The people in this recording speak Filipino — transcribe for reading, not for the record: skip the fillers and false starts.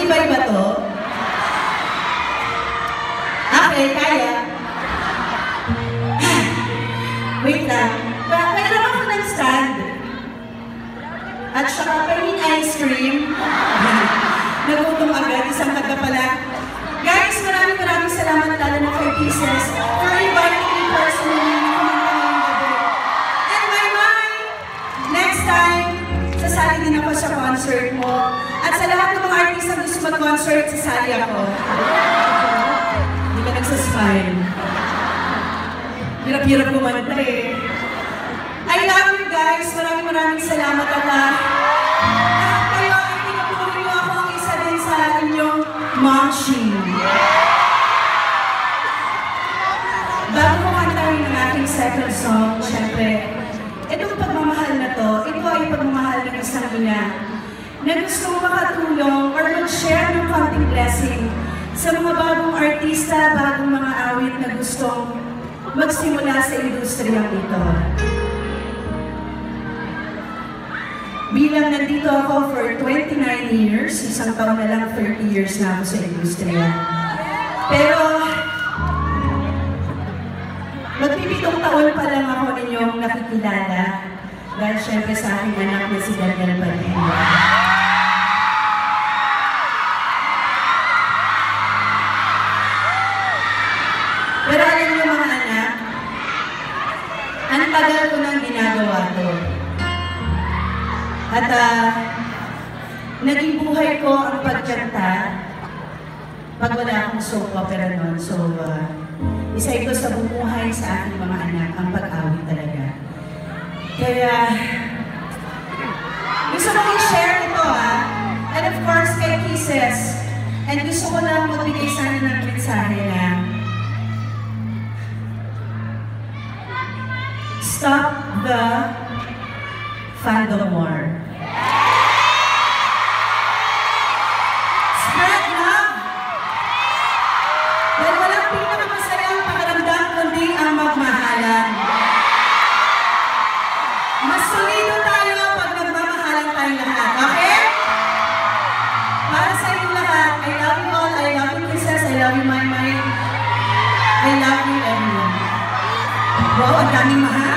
Matibay ba to? Okay, kaya. Wait lang. Mayroon ako ng stand. At saka pahingin ice cream. Nagutom agad, isang taga pala. Guys, maraming salamat lalo na kay Pieces for inviting me personally na kumanta ngayong gabi. And my, next time, sasali din ako sa concert mo. At sa lahat ng mga artist na gusto mag-concert, sasali ako. Hindi ka nagsasmile. Hirap-hirap kumanta eh. I love you guys. Maraming salamat at kayo ay pinapuri niyo ako ang isa din sa inyong momshi. Bago ko kantahin ang aking second song, syempre, itong pagmamahal na to, ito ay pagmamahal ng isang ina na gusto makatulong or mag-share ng konting blessing sa mga bagong artista, bagong mga awit na gustong magsimula sa industriyang ito. Bilang nandito ako for 29 years, isang taon na lang 30 years na ako sa industriya. Pero, magpipitong taon pa lang ako ninyong nakikilala dahil syempre sa aking anak na si Padilla. Pero alam niyo mga anak, ang tagal ko nang ginagawa to. At naging buhay ko ang pagkanta pag wala akong soap opera noon. So, isa ito sa bumuhay sa aking mga anak, ang pag-awit talaga. Kaya, gusto ko i-share ito and of course kay Kisses. And gusto ko lang magbigay sana ng mensahe na stop the fandom war. Spread love. Dahil walang pinakamasayang pakiramdam kundi ang magmahalan. Mas solido tayo pag nagmamahalan tayong lahat. Okay? Para sa inyo lahat, I love you all. I love you, Kisses. I love you, my. I love you, everyone. Wow, ang daming mahal.